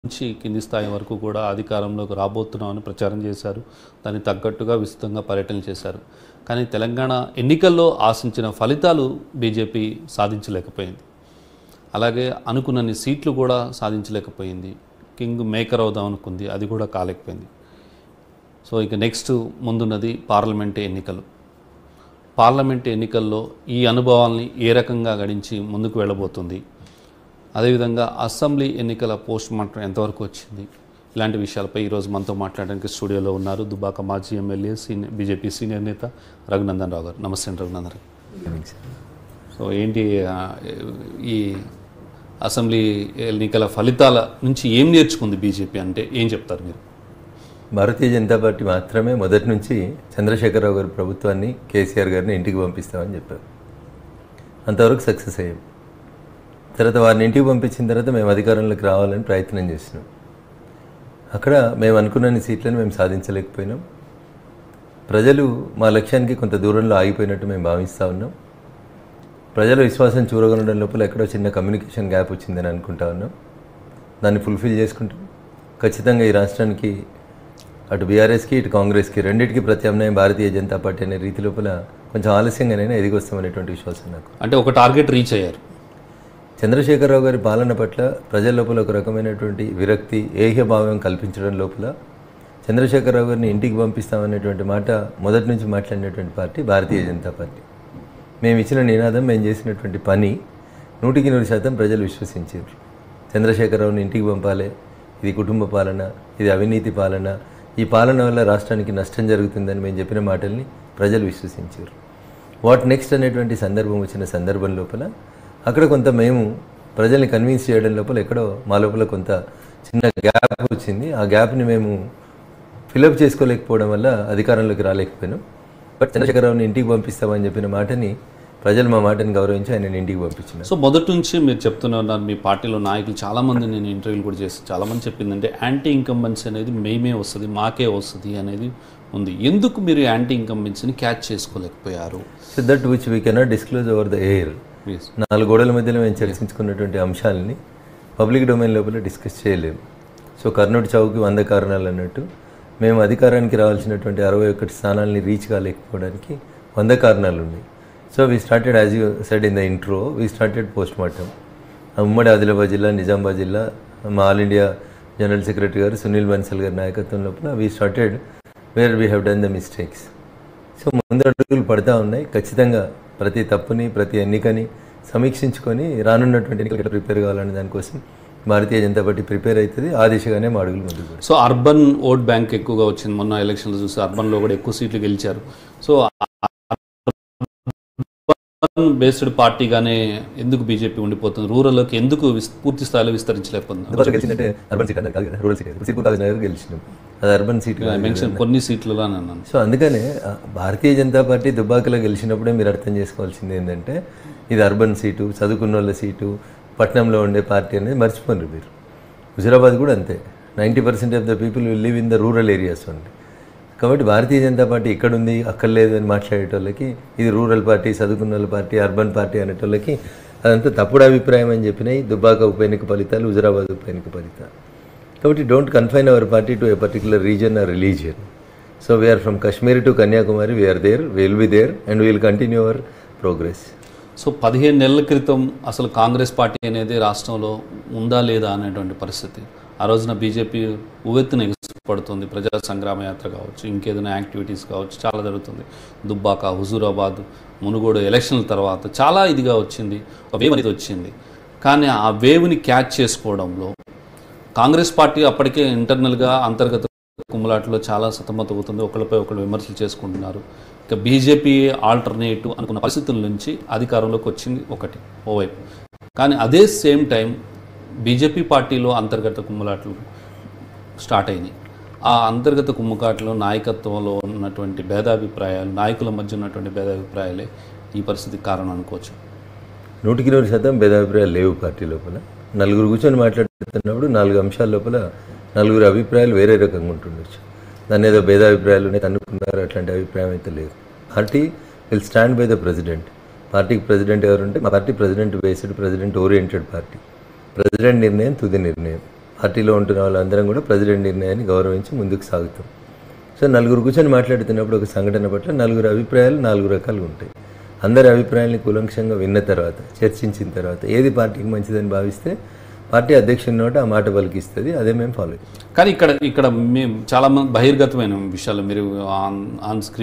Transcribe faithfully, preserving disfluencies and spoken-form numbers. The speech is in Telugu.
నుంచి కింది స్థాయి వరకు కూడా అధికారంలోకి రాబోతున్నామని ప్రచారం చేశారు. దానికి తగ్గట్టుగా విస్తృతంగా పర్యటనలు చేశారు. కానీ తెలంగాణ ఎన్నికల్లో ఆశించిన ఫలితాలు బీజేపీ సాధించలేకపోయింది. అలాగే అనుకున్నన్ని సీట్లు కూడా సాధించలేకపోయింది. కింగ్ మేకర్ అవుదాం అనుకుంది, అది కూడా కాలేకపోయింది. సో ఇక నెక్స్ట్ ముందున్నది పార్లమెంట్ ఎన్నికలు. పార్లమెంట్ ఎన్నికల్లో ఈ అనుభవాల్ని ఏ రకంగా గడించి ముందుకు వెళ్ళబోతుంది, అదేవిధంగా అసెంబ్లీ ఎన్నికల పోస్ట్ మార్టం ఎంతవరకు వచ్చింది, ఇలాంటి విషయాలపై ఈరోజు మనతో మాట్లాడడానికి స్టూడియోలో ఉన్నారు దుబ్బాక మాజీ ఎమ్మెల్యే సీనియర్ బీజేపీ సీనియర్ నేత రఘునందన్ రావు గారు. నమస్తే రఘునందన్ రావు. సో ఏంటి ఈ అసెంబ్లీ ఎన్నికల ఫలితాల నుంచి ఏం నేర్చుకుంది బీజేపీ అంటే ఏం చెప్తారు మీరు? భారతీయ జనతా పార్టీ మాత్రమే మొదటి నుంచి చంద్రశేఖరరావు గారి ప్రభుత్వాన్ని, కేసీఆర్ గారిని ఇంటికి పంపిస్తామని చెప్పారు. అంతవరకు సక్సెస్ అయ్యాం. తర్వాత వారిని ఇంటికి పంపించిన తర్వాత మేము అధికారంలోకి రావాలని ప్రయత్నం చేసినాం. అక్కడ మేము అనుకున్న సీట్లను మేము సాధించలేకపోయినాం. ప్రజలు మా లక్ష్యానికి కొంత దూరంలో ఆగిపోయినట్టు మేము భావిస్తూ ఉన్నాం. ప్రజల విశ్వాసం చూరగొనడం లోపల ఎక్కడో చిన్న కమ్యూనికేషన్ గ్యాప్ వచ్చిందని అనుకుంటా ఉన్నాం. దాన్ని ఫుల్ఫిల్ చేసుకుంటాం. ఖచ్చితంగా ఈ రాష్ట్రానికి అటు బీఆర్ఎస్కి ఇటు కాంగ్రెస్కి రెండింటికి ప్రత్యామ్నాయం భారతీయ జనతా పార్టీ అనే రీతి లోపల కొంచెం ఆలస్యంగానైనా ఎదిగొస్తామనేటువంటి విశ్వాసం నాకు. అంటే ఒక టార్గెట్ రీచ్ అయ్యారు. చంద్రశేఖరరావు గారి పాలన పట్ల ప్రజల లోపల ఒక రకమైనటువంటి విరక్తి, ఏహ్యభావం కల్పించడం లోపల చంద్రశేఖరరావు గారిని ఇంటికి పంపిస్తామనేటువంటి మాట మొదటి నుంచి మాట్లాడినటువంటి పార్టీ భారతీయ జనతా పార్టీ. మేము ఇచ్చిన నినాదం, మేము చేసినటువంటి పని నూటికి నూరు శాతం ప్రజలు విశ్వసించారు. చంద్రశేఖరరావుని ఇంటికి పంపాలి, ఇది కుటుంబ పాలన, ఇది అవినీతి పాలన, ఈ పాలన వల్ల రాష్ట్రానికి నష్టం జరుగుతుందని మేము చెప్పిన మాటల్ని ప్రజలు విశ్వసించారు. వాట్ నెక్స్ట్ అనేటువంటి సందర్భం వచ్చిన సందర్భం లోపల అక్కడ కొంత మేము ప్రజల్ని కన్విన్స్ చేయడం లోపల ఎక్కడో మా లోపల కొంత చిన్న గ్యాప్ వచ్చింది. ఆ గ్యాప్ని మేము ఫిలప్ చేసుకోలేకపోవడం వల్ల అధికారంలోకి రాలేకపోయినాం. బట్ చంద్రశేఖరరావుని ఇంటికి పంపిస్తామని చెప్పిన మాటని ప్రజలు మా మాటని గౌరవించి ఆయన ఇంటికి పంపించినారు. సో మొదటి నుంచి మీరు చెప్తూనే ఉన్నారు, మీ పార్టీలో నాయకులు చాలామంది నేను ఇంటర్వ్యూలు కూడా చేసి చాలామంది చెప్పిందంటే యాంటీ ఇన్కంబెన్సీ అనేది మేమే వస్తుంది, మాకే వస్తుంది అనేది ఉంది. ఎందుకు మీరు యాంటీ ఇన్కంబెన్సీని క్యాచ్ చేసుకోలేకపోయారు? So that which we cannot disclose over the air. నాలుగు గోడల మధ్యలో మేము చర్చించుకున్నటువంటి అంశాలని పబ్లిక్ డొమైన్ లోపల డిస్కస్ చేయలేము. సో కర్నూలు చౌకి వంద కారణాలు అన్నట్టు మేము అధికారానికి రావాల్సినటువంటి అరవై ఒకటి స్థానాలని రీచ్ కాలేకపోవడానికి వంద కారణాలు ఉన్నాయి. So we started, as you said in the intro, we started post mortem. ఉమ్మడి ఆదిలాబాద్ జిల్లా, నిజామాబాద్ జిల్లా, మా ఆల్ ఇండియా జనరల్ సెక్రటరీ గారు సునీల్ బన్సల్ గారి నాయకత్వం లోపల we started where we have done the mistakes. So ముందు అడుగులు పడతా ఉన్నాయి. ఖచ్చితంగా ప్రతి తప్పుని, ప్రతి ఎన్నికని సమీక్షించుకొని రానున్నటువంటి ఎన్నికలు ప్రిపేర్ కావాలనే దానికోసం భారతీయ జనతా పార్టీ ప్రిపేర్ అవుతుంది. ఆ దిశగానే మా అడుగులు ముందుకు పోతాయి. సో అర్బన్ ఓట్ బ్యాంక్ ఎక్కువగా వచ్చింది. మొన్న ఎలక్షన్లు చూస్తే అర్బన్లో కూడా ఎక్కువ సీట్లు గెలిచారు. సో అర్బన్ బేస్డ్ పార్టీగానే ఎందుకు బీజేపీ ఉండిపోతుంది? రూరల్లోకి ఎందుకు పూర్తి స్థాయిలో విస్తరించలేకపోతుంది? అది అర్బన్ సీట్ మెన్షన్ కొన్ని సీట్లలో అన్నాను. సో అందుకనే భారతీయ జనతా పార్టీ దుబ్బాకలో గెలిచినప్పుడే మీరు అర్థం చేసుకోవాల్సింది ఏంటంటే ఇది అర్బన్ సీటు, చదువుకున్న వాళ్ళ సీటు, పట్టణంలో ఉండే పార్టీ అనేది మర్చిపోండి మీరు. హుజరాబాద్ కూడా అంతే. Ninety percent of the people will live in the rural areas only. కాబట్టి భారతీయ జనతా పార్టీ ఇక్కడ ఉంది, అక్కడ లేదు అని మాట్లాడేటోళ్ళకి ఇది రూరల్ పార్టీ, చదువుకున్న వాళ్ళ పార్టీ, అర్బన్ పార్టీ అనేటోళ్ళకి అదంతా తప్పుడు అభిప్రాయం అని చెప్పినాయి దుబ్బాక ఉప ఎన్నిక ఫలితాలు, హుజరాబాద్ ఉప ఎన్నిక ఫలితాలు. కాబట్టి don't confine our party to a particular region or religion. So we are from Kashmir to Kanyakumari, we are there, will be there and will continue our progress. So పదిహేను నెలల క్రితం అసలు కాంగ్రెస్ పార్టీ అనేది రాష్ట్రంలో ఉందా లేదా అనేటువంటి పరిస్థితి. ఆ రోజున బీజేపీ ఉవ్వెత్తున ఎగుపడుతుంది. ప్రజా సంగ్రామ యాత్ర కావచ్చు, ఇంకేదైనా యాక్టివిటీస్ కావచ్చు, చాలా జరుగుతుంది. దుబ్బాక, హుజూరాబాద్, మునుగోడు ఎలక్షన్ల తర్వాత చాలా ఇదిగా వచ్చింది, ఒక వేవ్ అనేది వచ్చింది. కానీ ఆ వేవ్ని క్యాచ్ చేసుకోవడంలో కాంగ్రెస్ పార్టీ అప్పటికే ఇంటర్నల్గా అంతర్గత కుమ్ములాట్లో చాలా సతమతమవుతుంది. ఒకరిపై ఒకరు విమర్శలు చేసుకుంటున్నారు. ఇక బీజేపీ ఆల్టర్నేటివ్ అనుకున్న పరిస్థితుల నుంచి అధికారంలోకి వచ్చింది ఒకటి ఓవైపు. కానీ అదే సేమ్ టైం బీజేపీ పార్టీలో అంతర్గత కుమ్ములాట్లు స్టార్ట్ అయినాయి. ఆ అంతర్గత కుమ్ముకాట్లో నాయకత్వంలో ఉన్నటువంటి భేదాభిప్రాయాలు, నాయకుల మధ్య ఉన్నటువంటి భేదాభిప్రాయాలే ఈ పరిస్థితికి కారణం అనుకోవచ్చు. నూటికి నూరు శాతం భేదాభిప్రాయాలు లేవు పార్టీ లోపల. నలుగురు కూర్చొని మాట్లాడుతున్నప్పుడు నాలుగు అంశాల లోపల నలుగురు అభిప్రాయాలు వేరే రకంగా ఉంటుండొచ్చు. దాన్ని ఏదో భేదాభిప్రాయాలు అనుకున్నారు, అట్లాంటి అభిప్రాయం అయితే లేదు. Party will stand by the president. పార్టీకి ప్రెసిడెంట్ ఎవరుంటే మా party president based, president oriented party. President నిర్ణయం తుది నిర్ణయం. పార్టీలో ఉంటున్న వాళ్ళందరం కూడా ప్రెసిడెంట్ నిర్ణయాన్ని గౌరవించి ముందుకు సాగుతాం. సో నలుగురు కూర్చొని మాట్లాడుతున్నప్పుడు ఒక సంఘటన పట్ల నలుగురు అభిప్రాయాలు నాలుగు రకాలుగా ఉంటాయి. అందరి అభిప్రాయాల్ని కూలంకషంగా విన్న తర్వాత, చర్చించిన తర్వాత ఏది పార్టీకి మంచిదని భావిస్తే పార్టీ అధ్యక్షుని నోట ఆ మాట పలికిస్తుంది. అదే మేము ఫాలో. కానీ ఇక్కడ ఇక్కడ మేము చాలా మంది బహిర్గతమైన విషయాలు మీరు ఆన్ ఆన్ స్క్రీన్